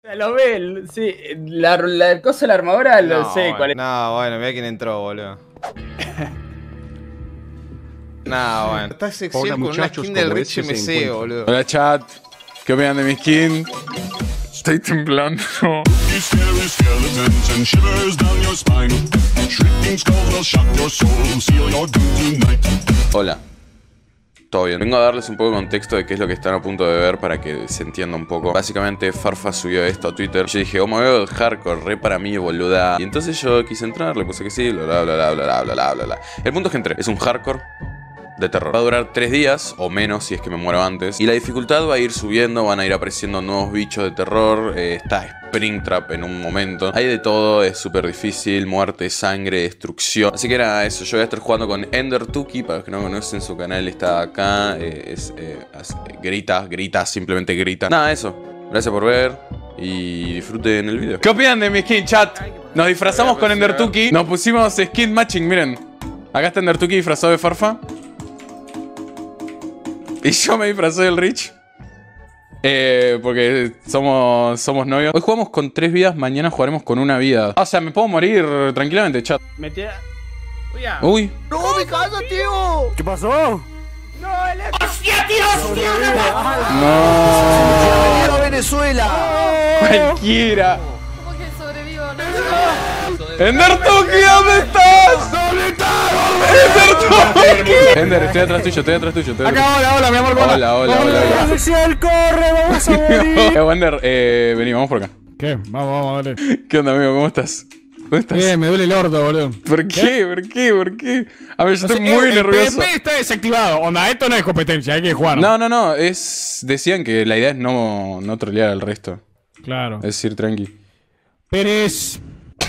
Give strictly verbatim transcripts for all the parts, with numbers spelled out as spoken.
Lo ve, sí. La, la cosa de la armadura, no, lo sé bueno, cuál es. No, bueno, mira quién entró, boludo. No, bueno. Estás Ezequiel con una skin del Rich M C, boludo. Hola, chat. ¿Qué opinan de mi skin? Estoy temblando. Hola. Todo bien. Vengo a darles un poco de contexto de qué es lo que están a punto de ver para que se entienda un poco. Básicamente, Farfa subió esto a Twitter. Yo dije, oh, me veo el hardcore, re para mí, boluda. Y entonces yo quise entrar, le puse que sí, bla, bla, bla, bla, bla, bla, bla, bla, bla. El punto es que entré. Es un hardcore de terror. Va a durar tres días o menos si es que me muero antes. Y la dificultad va a ir subiendo, van a ir apareciendo nuevos bichos de terror. Eh, está Springtrap en un momento. Hay de todo, es súper difícil. Muerte, sangre, destrucción. Así que era eso. Yo voy a estar jugando con Endertuki. Para los que no conocen, su canal está acá. Eh, es, eh, grita, grita, simplemente grita. Nada, eso. Gracias por ver. Y disfruten el video. ¿Qué opinan de mi skin, chat? Nos disfrazamos con Endertuki. Nos pusimos skin matching, miren. Acá está Endertuki disfrazado de Farfa. Y yo me disfrazé del Rich. Eh, porque somos, somos novios. Hoy jugamos con tres vidas, mañana jugaremos con una vida. O sea, me puedo morir tranquilamente, chat. Metí a... Uy. ¡No, me cago, tío! ¿Qué pasó? ¡No, el... ¡Hostia, tío! ¡Hostia! No. ¡Bienvenido a Venezuela! Cualquiera. ¿Cómo que sobrevivo? No. Endertuki, ¿dónde estás? ¿Dónde estás? Endertuki. Ender, estoy atrás tuyo, estoy atrás tuyo. Estoy atrás. Acá, hola, hola, mi amor. Hola, hola, hola, hola. Ezequiel, corre, vamos a morir. Eh, Wander, eh, vení, vamos por acá. ¿Qué? Vamos, vamos, dale. ¿Qué onda, amigo? ¿Cómo estás? ¿Dónde estás? Bien, me duele el orto, boludo. ¿Por qué? ¿Por qué? ¿Por qué? A ver, yo No estoy sé, muy el, nervioso. El P V P está desactivado. Onda, esto no es competencia, hay que jugar. No, no, no. Es. Decían que la idea es no, no trolear al resto. Claro. Es decir, tranqui. Pérez.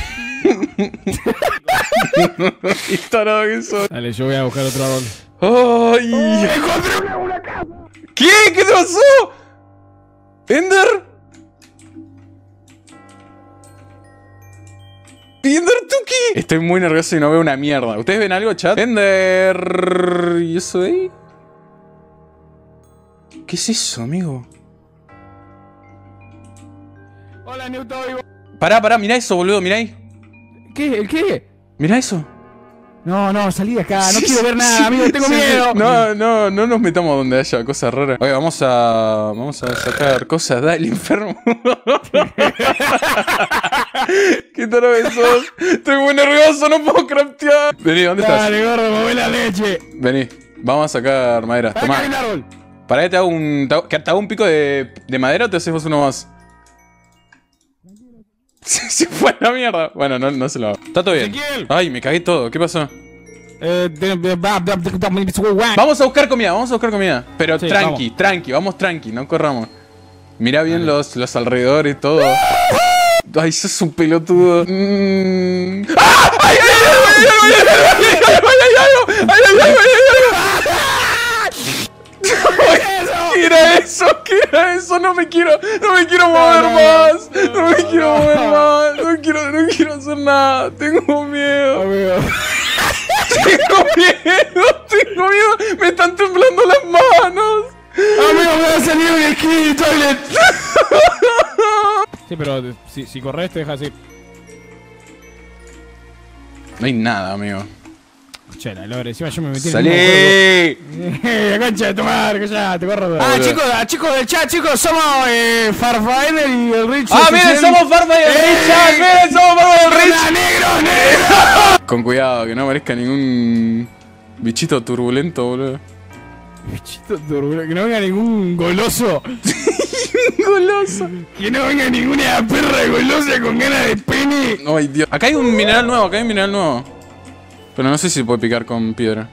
Y tarado que soy. Dale, yo voy a buscar otro árbol. ¡Ay! ¡Encontré una, una casa! ¿Qué? ¿Qué te pasó? ¿Ender? ¿Endertuki? Estoy muy nervioso y no veo una mierda. ¿Ustedes ven algo, chat? ¡Ender! ¿Y eso de ahí? ¿Qué es eso, amigo? Hola, Newton. Pará, pará, mirá eso, boludo, mirá ahí. ¿Qué? ¿El qué? Mirá eso. No, no, salí de acá, no Sí, quiero ver sí, nada, sí, amigo, tengo sí, miedo. No, no, no nos metamos donde haya cosas raras. Oye, vamos a. Vamos a sacar cosas del enfermo. ¿Qué tal vez sos? Estoy muy nervioso, no puedo craftear. Vení, ¿dónde estás? Dale, gordo, me voy la leche. Vení, vamos a sacar madera. Acá Tomá. hay un árbol. Para que te hago un. Te hago, ¿te hago un pico de, de madera o te haces vos uno más? Se fue a la mierda. Bueno, no, no se lo hago. Está todo bien. Ezequiel. Ay, me cagué todo. ¿Qué pasó? Eh, de- de- ba- ba- ba- ba- Vamos a buscar comida, vamos a buscar comida. Pero Sí, tranqui, vamos. tranqui, vamos tranqui, no corramos. Mira bien los, los alrededores y todo. Ay, sos un pelotudo. Mm. ¡Ah! ¡Ay, ay, ay, ay, ay, ay, ay, ay, ay, ay, ay, ¿Qué era eso? ¿Qué era eso? No me quiero, no me quiero mover más. No me quiero mover más. No quiero, no quiero hacer nada. Tengo miedo. Amigo. Tengo miedo, tengo miedo. Me están temblando las manos. Amigo, me va a salir un skin toilet. Sí, pero si, si corres te deja así. No hay nada, amigo. Che, la lore, encima yo me metí en ¡Salí! el mismo juego. La concha de tu madre, que ya, te corro. Ah, chicos, ah, chicos del chat, chicos, somos eh, Farfael y el Rich. ¡Ah, miren, somos Farfa y el Rich! ¡Ah, miren, somos Farfa y el Rich! ¡Negro, negro! Con cuidado, que no aparezca ningún bichito turbulento, boludo. Bichito turbulento, que no venga ningún goloso. Goloso. Que no venga ninguna perra golosa con ganas de pene. Ay, Dios. Acá hay un mineral nuevo, acá hay un mineral nuevo. Pero no sé si se puede picar con piedra.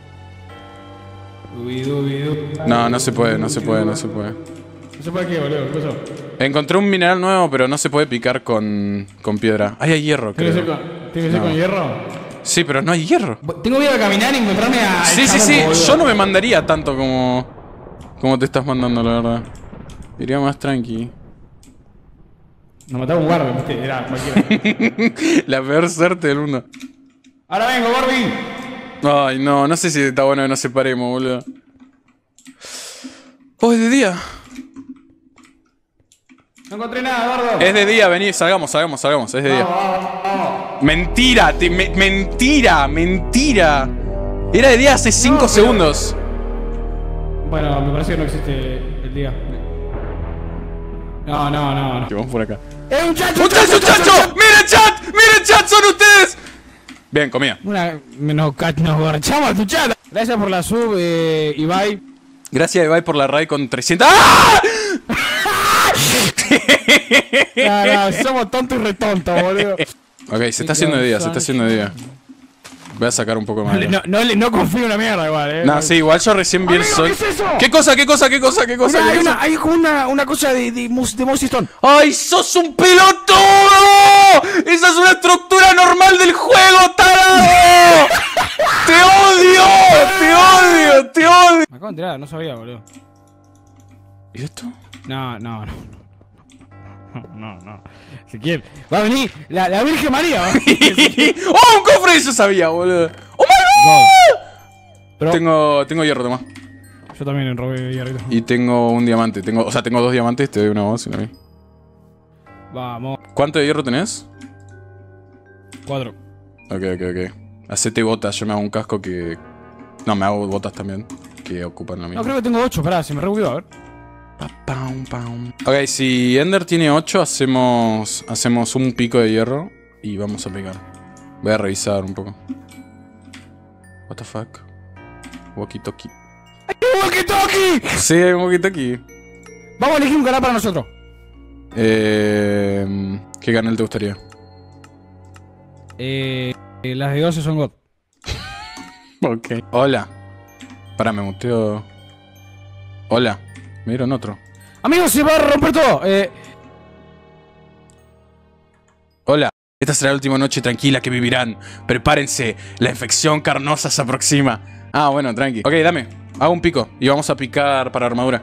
No, no se puede, no se puede, no se puede. No se puede qué, boludo, ¿qué pasó? Encontré un mineral nuevo, pero no se puede picar con, con piedra. Ay, hay hierro, ¿Tiene que ser creo. con, ¿tiene que ser No. con hierro? Sí, pero no hay hierro. Tengo miedo de caminar y encontrarme a... Sí, sí, sí. Yo no me mandaría tanto como... Como te estás mandando, la verdad. Iría más tranqui. Nos mataba un guardia, viste, era cualquiera. La peor suerte del mundo. Ahora vengo, Barbie. Ay, no, no sé si está bueno que nos separemos, boludo. Oh, es de día. No encontré nada, gordo. Es de día, vení, salgamos, salgamos, salgamos. Es de día. Vamos, vamos, vamos. Mentira, te, me, mentira, mentira. Era de día hace cinco no, segundos. Bueno, me parece que no existe el día. No, no, no, no. Vamos por acá. ¡Eh, un chacho! ¡Un chacho, un chacho! ¡Miren, chat! ¡Miren, chat! ¡Son ustedes! Bien, comida. Una, nos, nos garchamos a tu chat. Gracias por la sub, eh, Ibai. Gracias, Ibai, por la raid con trescientos. ¡Ah! No, no, somos tontos y retontos, boludo. Ok, se está haciendo de día, se está haciendo de día. Voy a sacar un poco más. No, no, no, no confío en una mierda igual, eh. No, sí, igual yo recién vi el sol. ¿Qué es eso? ¿Qué cosa, qué cosa, qué cosa, qué cosa? Una, qué hay, cosa? una, hay como una, una cosa de, de, de Mossy Stone. ¡Ay, sos un pelotudo! ¡Esa es una estructura normal del juego, tarado! ¡Te odio! ¡Te odio! ¡Te odio! Me acabo de enterar, no sabía, boludo. ¿Y esto? No, no, no. No, no. Ezequiel, va a venir la, la Virgen María. ¿Va? ¡Oh, un cofre! Eso sabía, boludo. ¡Oh, my God! Pero tengo, tengo hierro, toma. Yo también robé hierro. Y tengo un diamante. Tengo, o sea, tengo dos diamantes. Te doy una voz y una a mí. Vamos. ¿Cuánto de hierro tenés? Cuatro. Ok, ok, ok. Hacete botas. Yo me hago un casco que... No, me hago botas también. Que ocupan lo mismo. No, creo que tengo ocho. Pará, se me revolvió, a ver. Ok, si Ender tiene ocho, hacemos hacemos un pico de hierro y vamos a picar. Voy a revisar un poco. What the fuck? Walkie talkie. ¡Hay un walkie talkie! Sí, hay un walkie talkie. Vamos a elegir un canal para nosotros. Eh, ¿Qué canal te gustaría? Eh, las de doce son God. Ok. Hola. Pará, me muteo. Hola. Me dieron otro. Amigos, se va a romper todo. Eh... Hola. Esta será la última noche tranquila que vivirán. Prepárense. La infección carnosa se aproxima. Ah, bueno, tranqui. Ok, dame. Hago un pico. Y vamos a picar para armadura.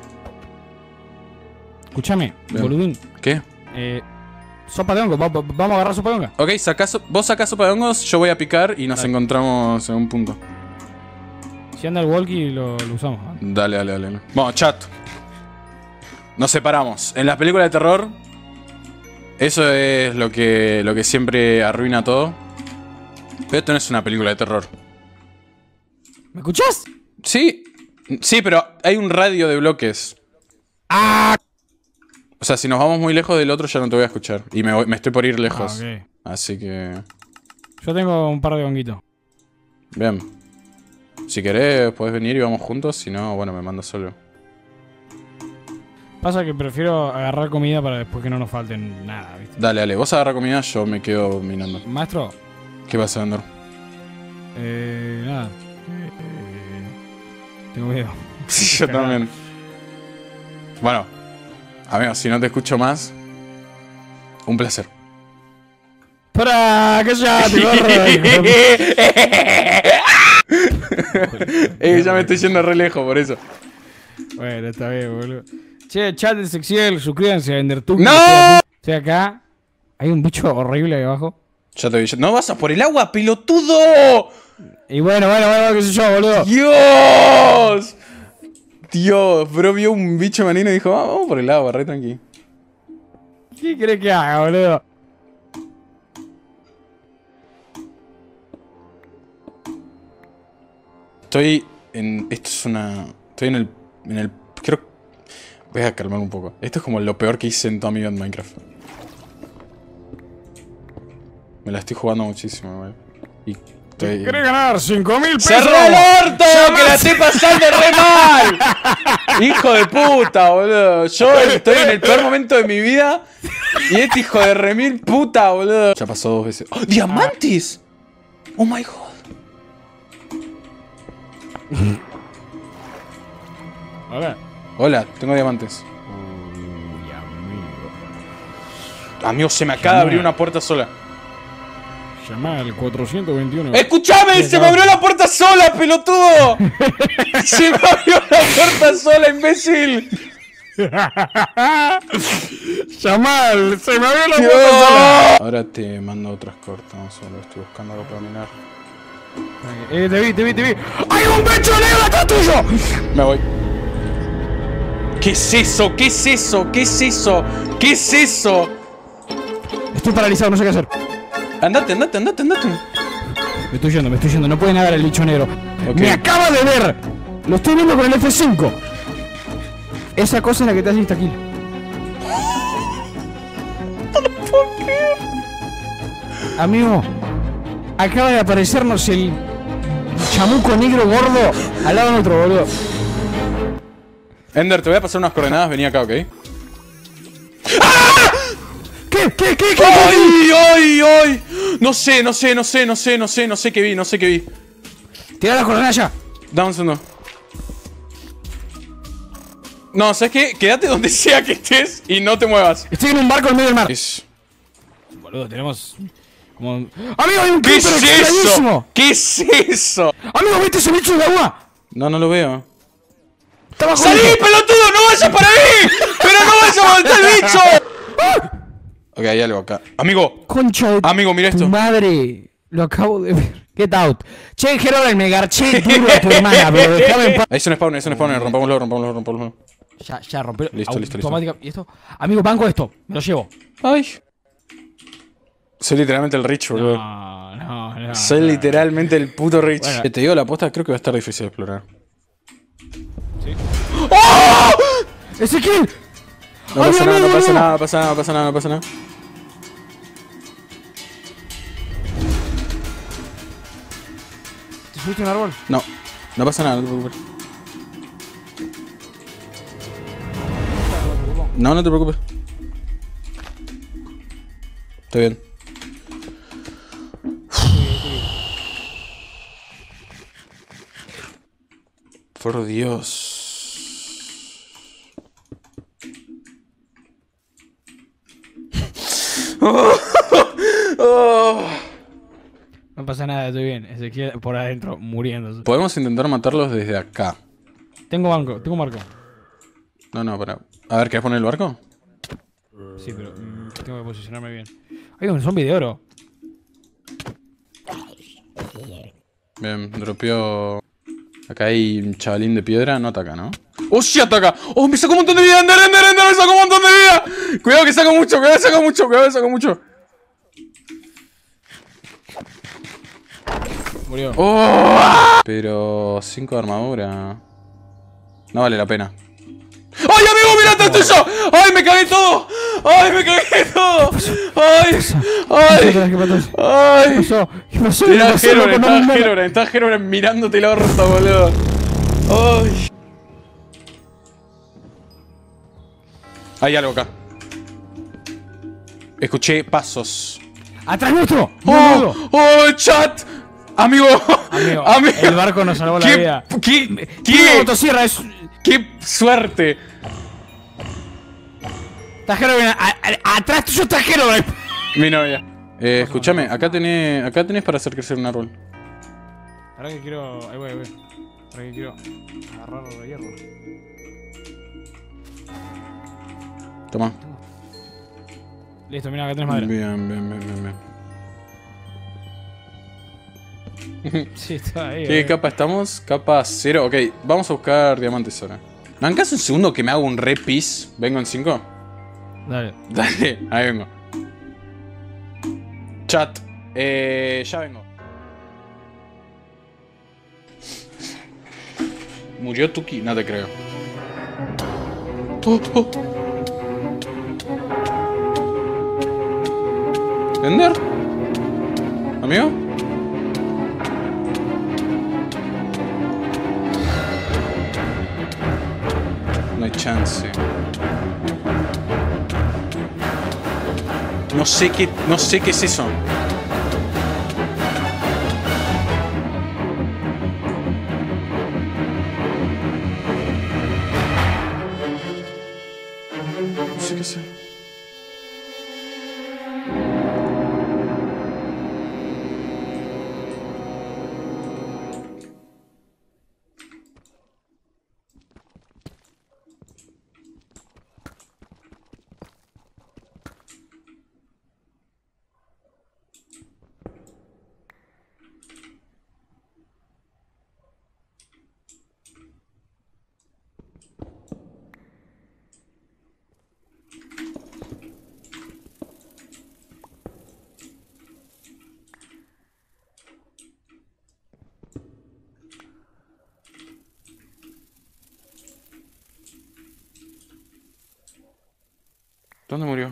Escúchame, boludín. ¿Qué? Eh... Sopa de hongo. Va, va, vamos a agarrar sopa de hongo. Ok, saca so vos sacás sopa de hongos. Yo voy a picar y nos dale. encontramos en un punto. Si anda el walkie, lo, lo usamos. ¿eh? Dale, dale, dale. Bueno, chat. Nos separamos. En las películas de terror, eso es lo que, lo que siempre arruina todo. Pero esto no es una película de terror. ¿Me escuchás? Sí. Sí, pero hay un radio de bloques. ¡Ah! O sea, si nos vamos muy lejos del otro ya no te voy a escuchar. Y me, voy, me estoy por ir lejos. Ah, okay. Así que... Yo tengo un par de honguitos. Bien. Si querés, podés venir y vamos juntos. Si no, bueno, me mando solo. Pasa que prefiero agarrar comida para después que no nos falten nada, ¿viste? Dale, dale. Vos agarra comida, yo me quedo mirando. Maestro. ¿Qué vas a vender? Eh... Nada. Eh, tengo miedo. Sí, yo también. Bueno. Amigo, si no te escucho más... Un placer. ¡Para! ¡Que ya te corro! Eh, ya me estoy yendo re lejos por eso. Bueno, está bien, boludo. Che, chat de Sexiel, suscríbanse a EnderTube. ¡No! Estoy acá. Hay un bicho horrible ahí abajo. Ya te vi. No vas a por el agua, pelotudo. Y bueno, bueno, bueno, qué sé yo, boludo. ¡Dios! Dios, bro vio un bicho marino y dijo, ah, vamos por el agua, re tranqui. ¿Qué crees que haga, boludo? Estoy en... Esto es una... Estoy en el... En el... Creo... Voy a calmar un poco. Esto es como lo peor que hice en toda mi vida en Minecraft. Me la estoy jugando muchísimo, güey. Y estoy... ¿Querés ganar cinco mil pesos? ¡Cerró el orto! ¡Que la estoy pasando re mal! ¡Hijo de puta, boludo! Yo estoy en el peor momento de mi vida. Y este hijo de remil puta, boludo. Ya pasó dos veces. ¡Oh, diamantes! ¡Oh my god! Hola. Hola, tengo diamantes. Uy, amigo. Amigo, se me acaba de abrir una puerta sola. Llamá al cuatrocientos veintiuno. ¡Escuchame! ¡Se me abrió la puerta sola, pelotudo! ¡Se me abrió la puerta sola, imbécil! Yamal, se me abrió la puerta sola. Ahora te mando otras cortas. Vamos a ver, estoy buscando algo para minar. Eh, te vi, te vi, te vi. ¡Hay un bicho negro atrás tuyo! Me voy. ¿Qué es eso? ¿Qué es eso? ¿Qué es eso? ¿Qué es eso? Estoy paralizado, no sé qué hacer. Andate, andate, andate, andate. Me estoy yendo, me estoy yendo. No puede nadar el bicho negro. Okay. Me acaba de ver. Lo estoy viendo con el F cinco. Esa cosa es la que te hace insta-kill. Amigo, acaba de aparecernos el chamuco negro gordo al lado de nuestro, boludo. Ender, te voy a pasar unas coordenadas, vení acá, ¿ok? ¡Ah! ¿Qué? ¿Qué? ¿Qué? ¿Qué? ¡Ay, ay, ay! No sé, no sé, no sé, no sé, no sé, no sé qué vi, no sé qué vi. Tira las coordenadas ya. Dame un segundo. No, ¿sabes qué? Quédate donde sea que estés y no te muevas. Estoy en un barco en medio del mar. Es... Boludo, tenemos... Como... ¡Amigo, hay un ¿Qué es creeper eso? extrañísimo! ¿Qué es eso? ¡Amigo, viste ese bicho de agua! No, no lo veo. ¡Salí, pelotudo! ¡No vayas para ahí! ¡Pero no vayas a matar el bicho! Ok, hay algo acá. Amigo. Concha de Amigo, mira esto. tu madre. Lo acabo de ver. Get out. Che, Herobrine, me garché duro a tu hermana, pero déjame en paz. Ahí es un spawn, es un spawn. Rompámoslo, rompámoslo, rompámoslo. Ya, ya, rompió. Listo, listo, listo. Automática. ¿Y esto? Amigo, banco esto. Me lo llevo. Ay. Soy literalmente el Rich, boludo. No, no, no. Soy no. literalmente el puto Rich. Bueno. Te digo la aposta, creo que va a estar difícil de explorar. ¿Sí? ¡Oh! ¡Ezequiel! No pasa nada, no pasa nada, no pasa nada, no pasa nada, no pasa nada. ¿Te subiste a un árbol? No, no pasa nada, no te preocupes. No, no te preocupes. Estoy bien. Por Dios. Oh, oh. No pasa nada, estoy bien. Ezequiel por adentro, muriéndose. Podemos intentar matarlos desde acá. Tengo banco, tengo marco. No, no, para. A ver, ¿querés poner el barco? Sí, pero mm, tengo que posicionarme bien. Hay un zombie de oro. Bien, dropeó. Acá hay un chavalín de piedra, no ataca, ¿no? ¡Oh, sí ataca! ¡Oh, me sacó un montón de vida! ¡Ender, ender, ender! ¡Me sacó un montón de vida! Cuidado que saco mucho, cuidado que saco mucho, cuidado que saco mucho. Murió. ¡Oh! Pero cinco de armadura. No vale la pena. ¡Ay, amigo, mira, esto estoy yo! ¡Ay, me cagué todo! ¡Ay, me cagué todo! ¡Ay! ¡Ay! ¿Qué pasó? ¡Ay! ¿Qué pasó? ¿Qué pasó? Mirá, ¿Qué pasó? Herobrine, No, está no, no. Herobrine, está Herobrine mirándote el orto, boludo. ¡Ay! Hay algo acá. Escuché pasos. ¡Atrás nuestro! ¡Oh! ¡Oh, chat! Amigo, Amigo, amigo, el barco nos salvó la ¿Qué, vida. ¿Qué? Tiene una ¿Qué? motosierra, es... ¡Qué suerte! Está Herobrine, a- a- atrás tuyo está Herobrine. Mi novia. Eh, escúchame, acá tenés, acá tenés para hacer crecer un árbol. Ahora que quiero... Ahí voy, ahí voy. Ahora que quiero agarrar el hierro. Toma. Listo, mira, acá tenés madera. Bien, bien, bien, bien, bien. Sí, está ahí. ¿Qué eh. capa estamos? Capa cero. Ok, vamos a buscar diamantes ahora. ¿Me bancás un segundo que me hago un repis? ¿Vengo en cinco? Dale. Dale, ahí vengo. Chat. Eh, ya vengo. ¿Murió Tuki? No te creo. Oh, oh. ¿Ender? ¿Amigo? No hay chance. No sé qué, no sé qué es eso. No sé qué es. ¿Dónde murió?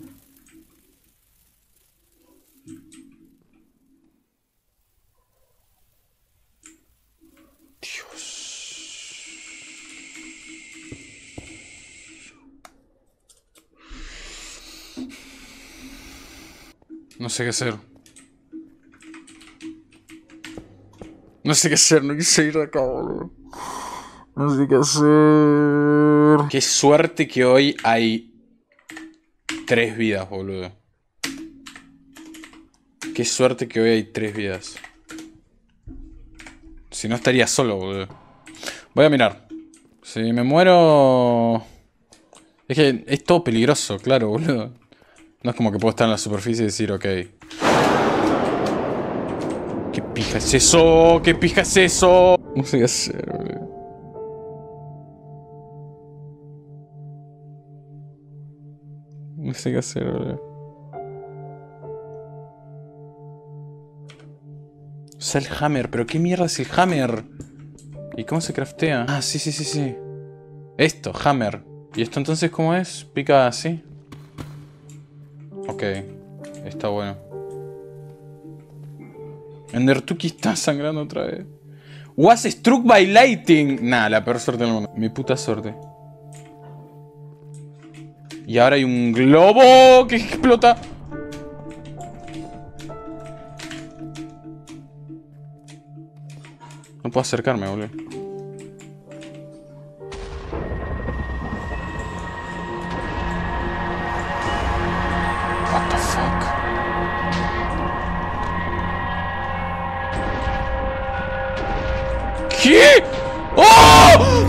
No sé qué hacer. No sé qué hacer, no quise ir de acá, boludo. No sé qué hacer. Qué suerte que hoy hay tres vidas, boludo. Qué suerte que hoy hay tres vidas. Si no estaría solo, boludo. Voy a mirar. Si me muero... Es que es todo peligroso, claro, boludo. No es como que puedo estar en la superficie y decir, ok. ¿Qué pija es eso? ¿Qué pija es eso? No sé qué hacer, boludo. No sé qué hacer, boludo. Usa el hammer, pero ¿qué mierda es el hammer? ¿Y cómo se craftea? Ah, sí, sí, sí, sí. Esto, hammer. ¿Y esto entonces cómo es? Pica así. Ok, está bueno. Endertuki está sangrando otra vez. Was struck by lightning. Nah, la peor suerte del mundo. Mi puta suerte. Y ahora hay un globo que explota. No puedo acercarme, boludo. What the fuck? ¿Qué? ¡Oh!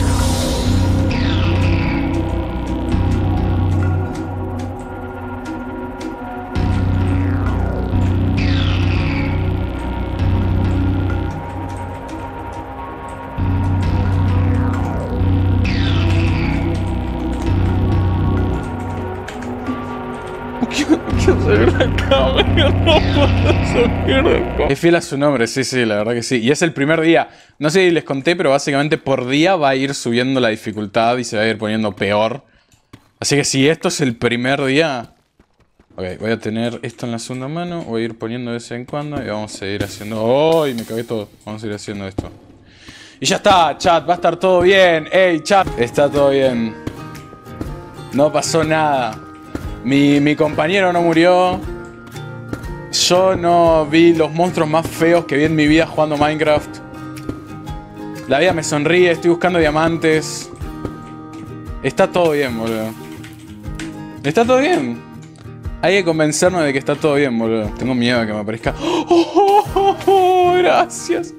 Es fiel a su nombre, sí, sí, la verdad que sí. Y es el primer día. No sé si les conté, pero básicamente por día va a ir subiendo la dificultad y se va a ir poniendo peor. Así que si esto es el primer día... Ok, voy a tener esto en la segunda mano. Voy a ir poniendo de vez en cuando y vamos a ir haciendo... ¡Oh! Y me cagué todo. Vamos a ir haciendo esto. Y ya está, chat, va a estar todo bien. ¡Ey, chat! Está todo bien. No pasó nada. Mi, mi compañero no murió. Yo no vi los monstruos más feos que vi en mi vida jugando Minecraft. La vida me sonríe, estoy buscando diamantes. Está todo bien, boludo. Está todo bien. Hay que convencernos de que está todo bien, boludo. Tengo miedo de que me aparezca... ¡Oh, oh, oh, oh! Gracias.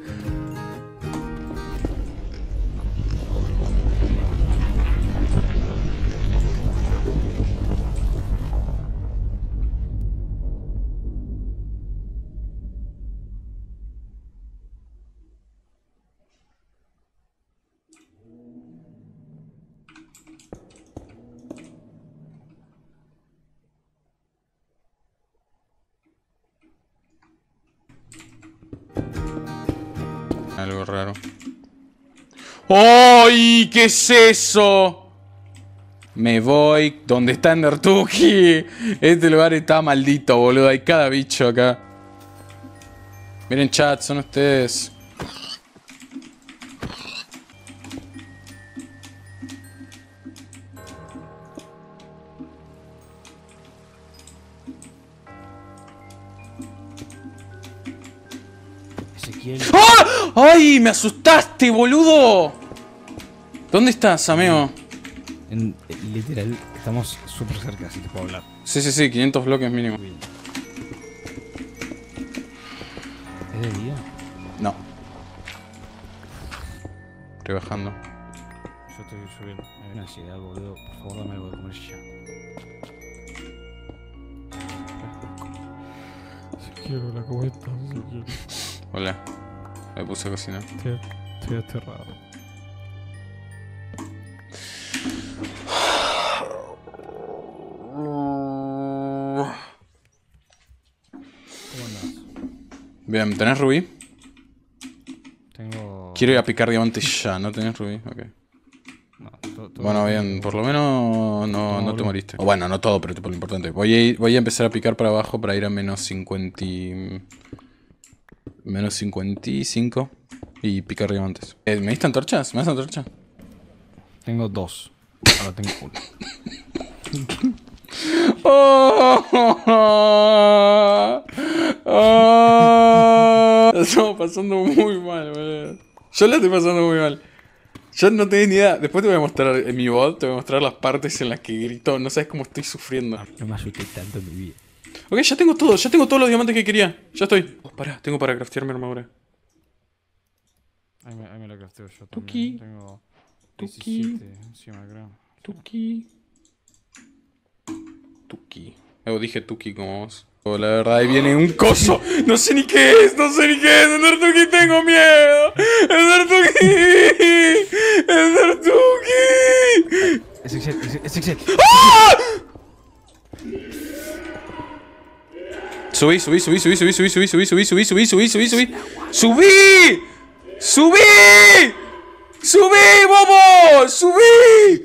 Algo raro. ¡Ay! ¿Qué es eso? Me voy. ¿Dónde está Endertuki? Este lugar está maldito, boludo. Hay cada bicho acá. Miren, chat, son ustedes. ¡Ah! ¡Ay! ¡Me asustaste, boludo! ¿Dónde estás, amigo? En, literal, estamos súper cerca, si te puedo hablar. Sí, sí, sí, quinientos bloques mínimo. ¿Es de día? No. Estoy bajando. Yo estoy subiendo. Me viene ansiedad, boludo. Por favor, dame algo de comer ya. Si quiero la cubeta, si quiero. Hola. Me puse a cocinar. Estoy, estoy aterrado. ¿Cómo andás? Bien, ¿tenés rubí? Tengo... Quiero ir a picar diamantes ya, ¿no tenés rubí? Ok. No, todo, todo Bueno, bien, por lo menos no, no te moriste. O bueno, no todo, pero tipo lo importante. Voy a, ir, voy a empezar a picar para abajo para ir a menos cincuenta. Menos cincuenta y cinco. Y picar diamantes. Eh, ¿Me diste antorchas? ¿Me das antorchas? Tengo dos. Ahora tengo uno. Oh, oh, oh, oh. La estamos pasando muy mal, boludo. Yo la estoy pasando muy mal. Yo no tengo ni idea. Después te voy a mostrar en mi bot, te voy a mostrar las partes en las que grito. No sabes cómo estoy sufriendo. No me asusté tanto en mi vida. Ok, ya tengo todo, ya tengo todos los diamantes que quería. Ya estoy. Oh, pará, tengo para craftear mi armadura. Ahí me, ahí me la crafteo yo Tuki. también. Tengo Tuki. diecisiete encima, creo. Tuki. Tuki. Oh, dije Tuki como vos. Oh, la verdad, ahí viene un coso. No sé ni qué es, no sé ni qué es. Ender Tuki, tengo miedo. Ender Tuki. Ender Tuki. Es Excel, es Excel. ¡Ah! Subí, subí, subí, subí, subí, subí, subí, subí, subí, subí, subí, subí, subí, subí. ¡Subí! ¡Subí! ¡Subí, bobo! ¡Subí!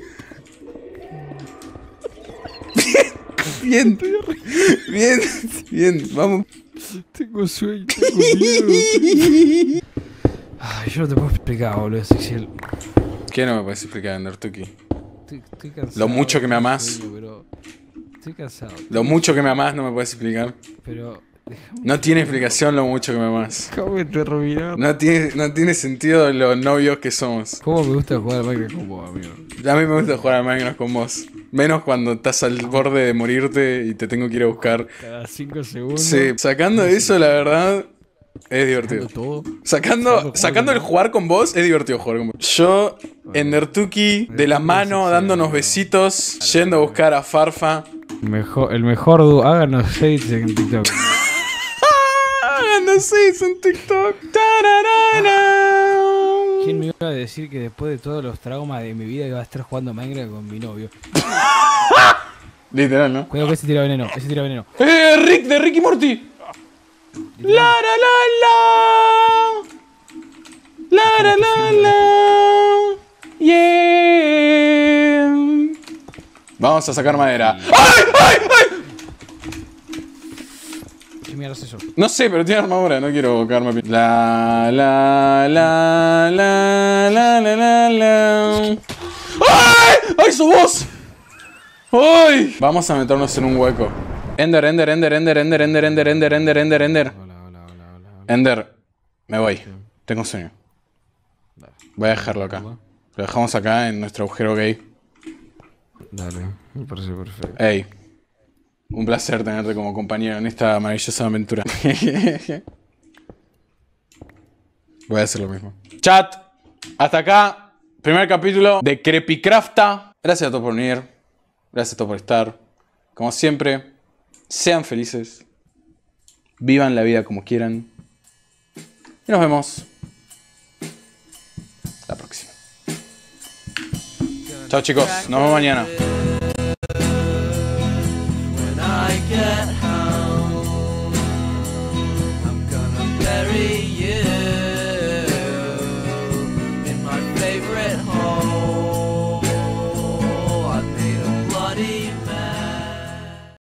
Bien, bien, bien, vamos. Tengo sueño, tengo miedo. Ay, yo no te puedo explicar, boludo, es Excel. ¿Qué no me puedes explicar, Ender Tuki? Estoy, estoy cansado. Lo mucho que me amás. Sueño, pero estoy cansado. Lo mucho que me amás no me puedes explicar. Pero déjame. No tiene explicación lo mucho que me amás. Déjame terminar. No tiene, no tiene sentido los novios que somos. ¿Cómo me gusta jugar al Minecraft con vos, amigo? A mí me gusta jugar al Minecraft con vos. Menos cuando estás al borde de morirte y te tengo que ir a buscar. Cada cinco segundos. Sí, sacando eso, la verdad, es divertido. Todo. Sacando, sacando el jugar con vos, es divertido jugar con vos. Yo, Ender Tuki, de la mano, dándonos besitos, yendo a buscar a Farfa. Mejor, el mejor dúo. Háganos hates en TikTok. Háganos hates en TikTok. Tararara. ¿Quién me iba a decir que después de todos los traumas de mi vida iba a estar jugando Minecraft con mi novio? Literal, ¿no? Cuidado que ese tira veneno, ese tira veneno. ¡Eh, Rick de Rick y Morty! ¡La, la, la, la! ¡La, la, la, la! ¡Yeah! Vamos a sacar madera. ¡Ay, ay, ay! ¿Qué mierda es eso? No sé, pero tiene armadura, no quiero cagarme a pi- La, la, la, la, la, la, la, la. ¡Ay! ¡Ay, sos vos! ¡Ay! Vamos a meternos en un hueco. Ender, Ender, Ender, Ender, Ender, Ender, Ender, Ender, Ender, Ender, Ender. Hola, hola, hola, hola. Ender, me voy. Tengo sueño. Voy a dejarlo acá. Lo dejamos acá en nuestro agujero gay. Dale, me parece perfecto. Ey. Un placer tenerte como compañero en esta maravillosa aventura. Voy a hacer lo mismo. Chat, hasta acá. Primer capítulo de Creepycrafta. Gracias a todos por venir. Gracias a todos por estar. Como siempre, sean felices. Vivan la vida como quieran. Y nos vemos la próxima. Chao chicos, nos vemos mañana. When I get high.